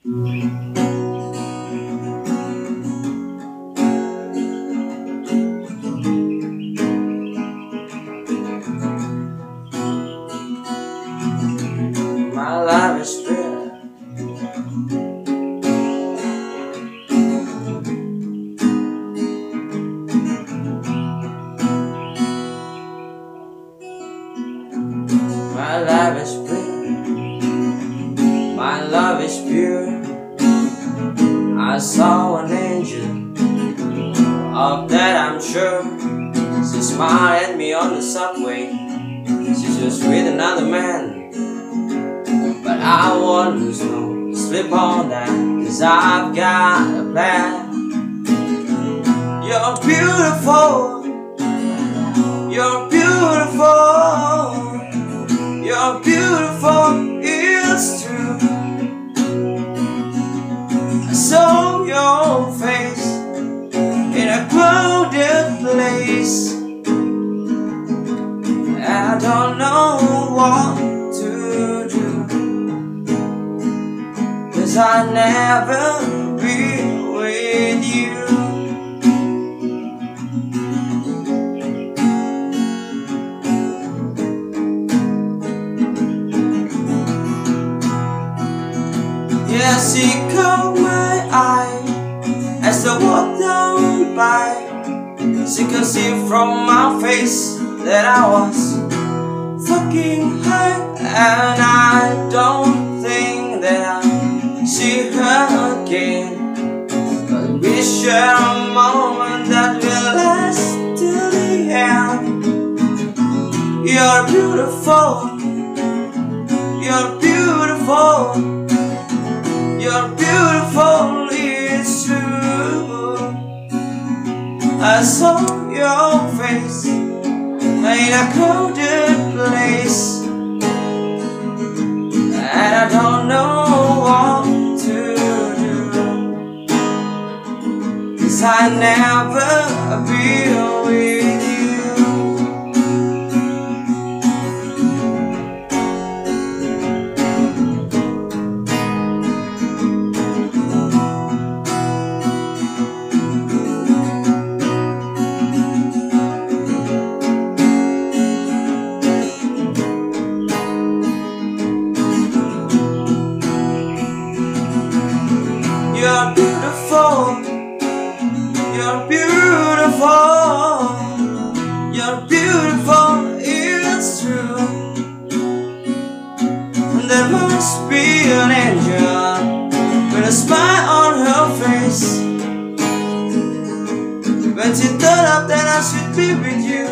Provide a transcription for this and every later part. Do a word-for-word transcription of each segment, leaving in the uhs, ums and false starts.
My life is bitter. My life is bitter. My love is pure. I saw an angel, of that I'm sure. She smiled at me on the subway. She's just with another man. But I won't lose no sleep on that, 'cause I've got a plan. You're beautiful. You're beautiful. You're beautiful, it's true. I saw your face in a crowded place, and I don't know what to do, 'cause I'll never be with you. Yeah, she caught my eye as I walked down by. She could see from my face that I was fucking high, and I don't think that I'll see her again. But we share a moment that will last till the end. You're beautiful. You're beautiful. You're beautiful, it's true. I saw your face in a crowded place, and I don't know what to do, 'cause I'll never be with you. You're beautiful, you're beautiful, you're beautiful, it's true. And there must be an angel with a smile on her face. When she thought of that I should be with you.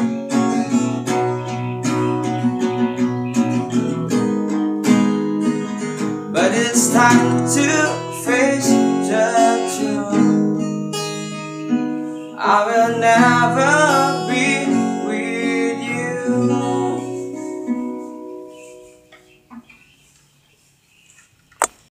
But it's time to face the truth. I will never